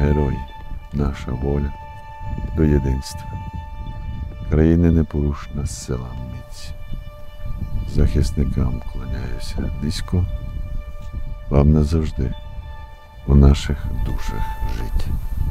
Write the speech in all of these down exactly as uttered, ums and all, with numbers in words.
герой, наша воля до єдинства. Країни непорушна, сила міць. Захисникам клоняюся низько, вам назавжди у наших душах жить.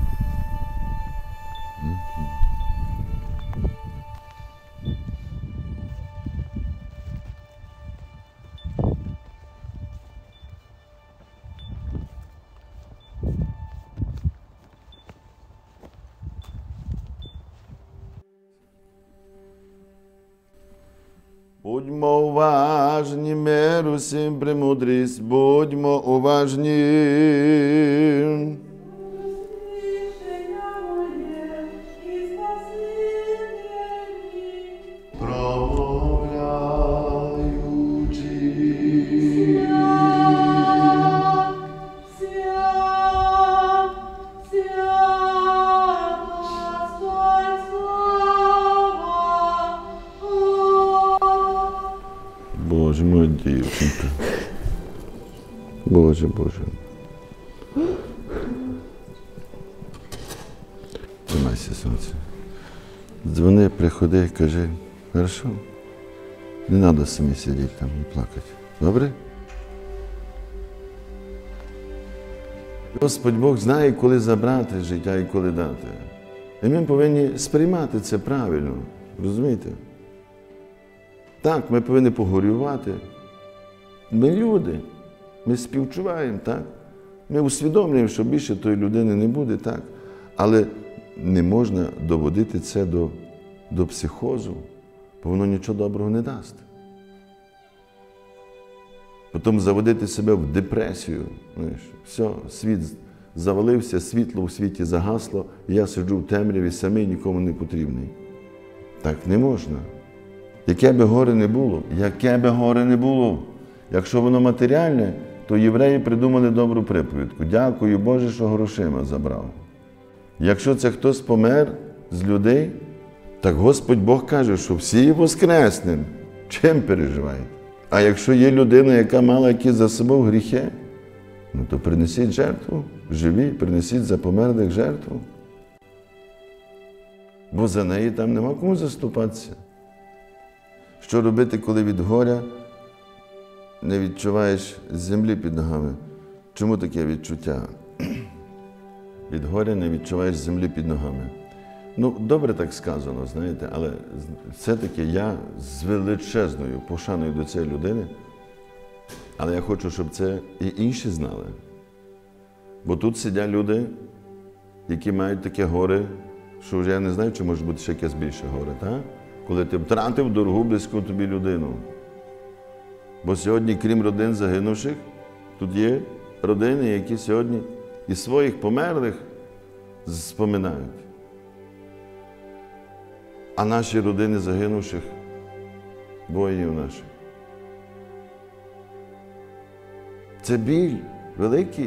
Будьмо уважні, мир усім премудрість, будьмо уважні. Боже мой, дівчинка. Боже, Боже. Тримайся, сонце. Дзвони, приходи, кажи. Хорошо? Не треба самі сидіти там і плакати. Добре? Господь Бог знає, коли забрати життя і коли дати. І ми повинні сприймати це правильно. Розумієте? Так, ми повинні погорювати. Ми люди, ми співчуваємо, так? Ми усвідомлюємо, що більше тої людини не буде, так? Але не можна доводити це до, до психозу, бо воно нічого доброго не дасть. Потім заводити себе в депресію. Знаєш, все, світ завалився, світло у світі загасло, і я сиджу в темряві самий, нікому не потрібний. Так не можна. Яке би горе не було, яке би горе не було, якщо воно матеріальне, то євреї придумали добру приповідку. Дякую, Боже, що грошима забрав. Якщо це хтось помер з людей, так Господь Бог каже, що всі воскреснемо. Чим переживаєте? А якщо є людина, яка мала якісь за собою гріхи, ну то принесіть жертву, живі, принесіть за померлих жертву. Бо за неї там нема кому заступатися. Що робити, коли від горя не відчуваєш землі під ногами? Чому таке відчуття? Від горя не відчуваєш землі під ногами. Ну, добре так сказано, знаєте, але все-таки я з величезною пошаною до цієї людини, але я хочу, щоб це і інші знали. Бо тут сидять люди, які мають таке горе, що вже я не знаю, чи може бути ще якесь більше горе, так? Коли ти втратив дорогу, близьку тобі людину. Бо сьогодні, крім родин загинувших, тут є родини, які сьогодні і своїх померлих споминають. А наші родини загинувших, воїнів наших. Це біль великий.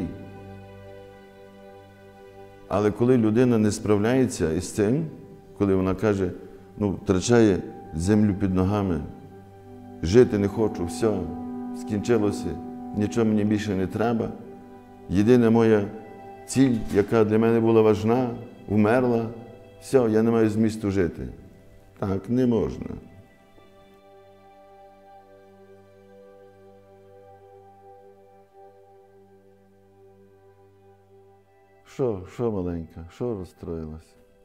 Але коли людина не справляється із цим, коли вона каже, ну, втрачає землю під ногами, жити не хочу, все, скінчилося, нічого мені більше не треба. Єдина моя ціль, яка для мене була важна, вмерла, все, я не маю змісту жити. Так не можна. Що, що маленька, що розстроїлася?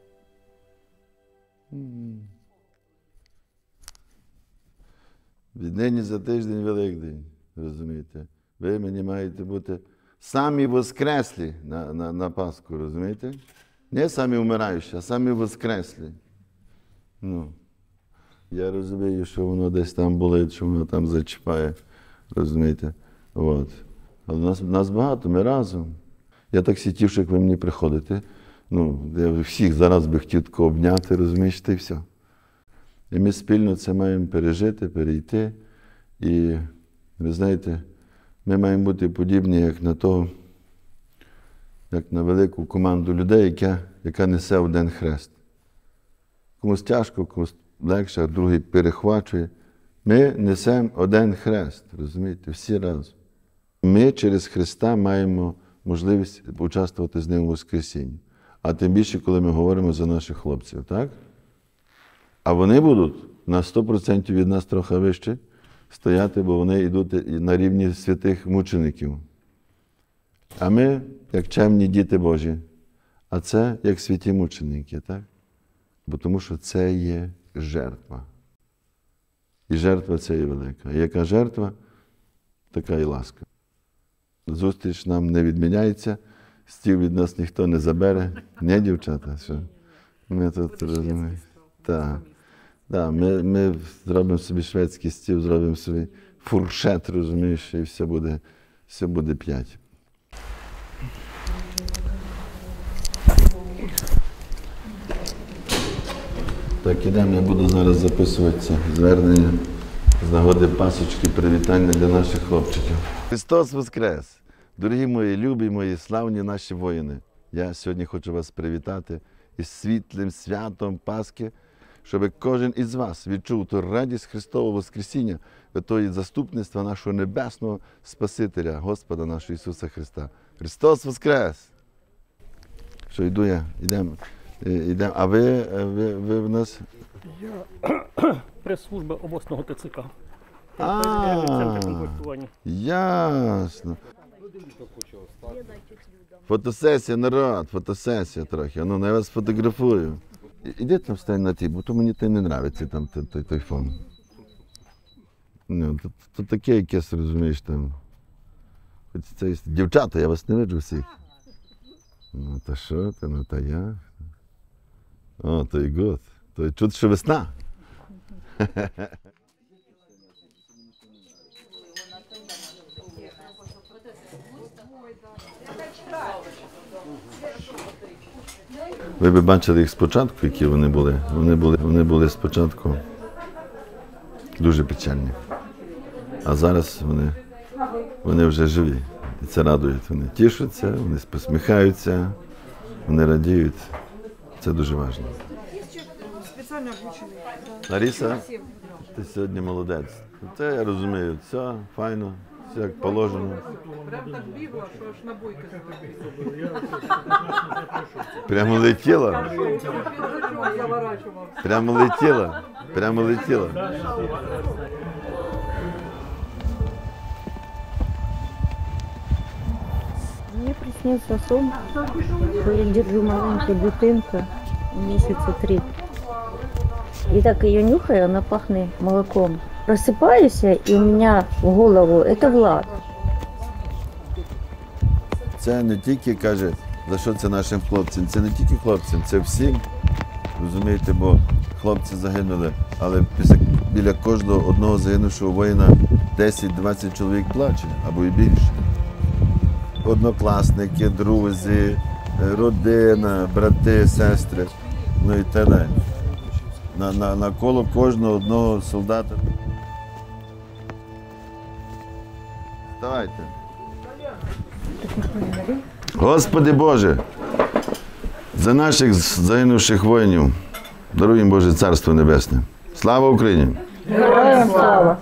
Віднині за тиждень Великдень, розумієте? Ви мені маєте бути самі воскреслі на, на, на Пасху, розумієте? Не самі вмираючі, а самі воскреслі. Ну, я розумію, що воно десь там болить, що воно там зачіпає, розумієте? От. Але нас, нас багато, ми разом. Я так сітів, що як ви мені приходите, ну, я всіх зараз би хотів тако обняти, розумієш, і все. І ми спільно це маємо пережити, перейти. І, ви знаєте, ми маємо бути подібні, як на того, як на велику команду людей, яка, яка несе один хрест. Комусь тяжко, комусь легше, а другий перехвачує. Ми несемо один хрест, розумієте, всі разом. Ми через Христа маємо можливість участвувати з ним у Воскресінні. А тим більше, коли ми говоримо за наших хлопців, так? А вони будуть на сто відсотків від нас трохи вище стояти, бо вони йдуть на рівні святих мучеників. А ми, як чемні діти Божі, а це як святі мученики, так? Бо тому що це є жертва. І жертва це є велика. І яка жертва, така і ласка. Зустріч нам не відміняється, стіл від нас ніхто не забере. Не, дівчата, що? Ми тут розуміємо. Так. Да, ми, ми зробимо собі шведський стіл, зробимо собі фуршет, розумієш, і все буде, все буде п'ять. Так, ідемо, я буду зараз записувати звернення з нагоди Пасочки, привітання для наших хлопчиків. Христос Воскрес! Дорогі мої, любі мої, славні наші воїни! Я сьогодні хочу вас привітати із світлим святом Пасхи, щоб кожен із вас відчув ту радість Христового Воскресіння, тої заступництва нашого небесного Спасителя, Господа нашого Ісуса Христа. Христос Воскрес! Що, йду я, йдемо. Йдемо. А ви, ви, ви в нас? Я прес-служба обласного ТЦК. А, ясно. Фотосесія, народ, фотосесія трохи. Ну, я вас фотографую. Іди там стань на ті, бо то мені ти не подобається там той, той фон. Ну, то, то таке якесь, розумієш, там. Це, дівчата, я вас не бачу всіх. Ну, та що ти, ну, та я. О, то і гуд. То і чути, що весна. Ви б бачили їх спочатку, які вони були. Вони були, вони були спочатку дуже печальні. А зараз вони, вони вже живі. І це радує. Вони тішаться, вони посміхаються, вони радіють. Це дуже важливо. Спеціально обучений. Лариса, ти сьогодні молодець. Це я розумію. Все, файно, все як положено. Прям так бігла, що аж на бойки заворачував. Прямо летіла. Прямо летіла. Прямо летіла. Мне приснился сон, что я держу маленькую бутылку месяца три. И так ее нюхаю, она пахнет молоком. Просыпаюсь, и у меня в голову это Влад. Це не тільки, каже, за що це нашим хлопцям, це не тільки хлопцям, це всім, розумієте, бо хлопці загинули, але після, біля кожного одного загинувшого воїна десять-двадцять чоловік плаче, або і більше. Однокласники, друзі, родина, брати, сестри, ну і так далі. На, на, навколо кожного одного солдата. Вставайте. Господи Боже, за наших загинувших воїнів, даруй їм Боже Царство Небесне. Слава Україні! Героям слава!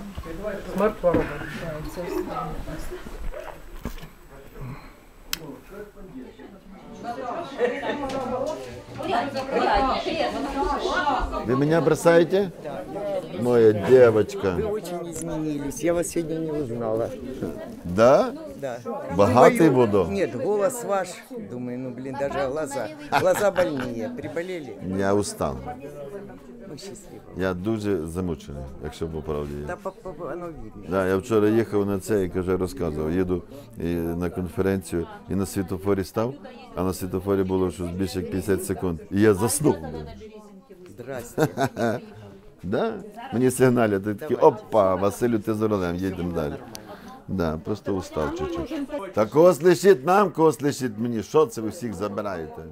Вы меня бросаете? Моя девочка. Вы очень изменились. Я вас сегодня не узнала. Да? Да. Богатый Думаю, буду. Нет, голос ваш. Думаю, ну блин, даже глаза. Глаза больнее. Приболели? Я устал. Ну, счастливо. Я дуже замучений, якщо по правді. Да, по- по- воно видно. Да, я вчора їхав на це, як вже розказував. Їду і, на конференцію і на світофорі став, а на світофорі було щось більше як п'ятдесят секунд. І я заснув. Здрасте. Да? Мені сигналять, ти такі, опа, Василю, ти за рулем, їдемо далі. Да, просто устав чуть-чуть. Та когось лишіть нам, когось лишіть мені. Що це ви всіх забираєте?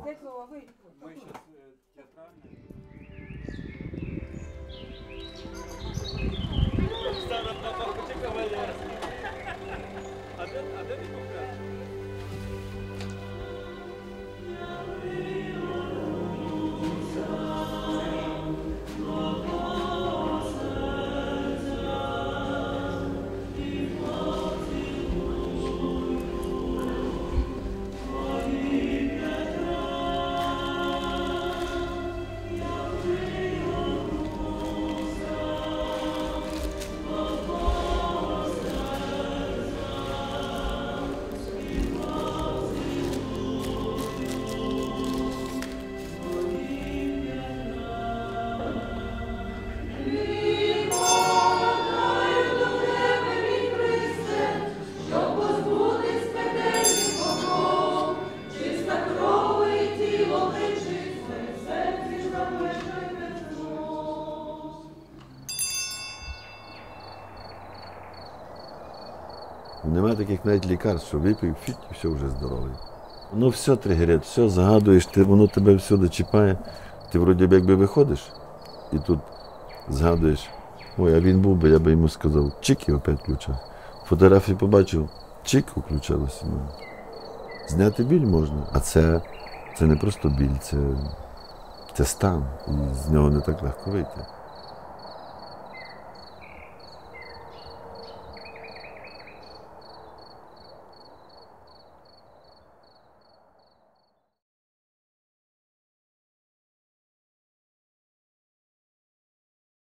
Немає таких навіть лікарств, що випив, фіт, і все вже здоровий. Ну все тригерить, все згадуєш, ти, воно тебе всюди чіпає. Ти вроді б якби виходиш, і тут згадуєш, ой, а він був би, я би йому сказав, чик, і опять включав. Фотографії побачив, чик, включалося. Ну. Зняти біль можна, а це, це не просто біль, це, це стан, і з нього не так легко вийти.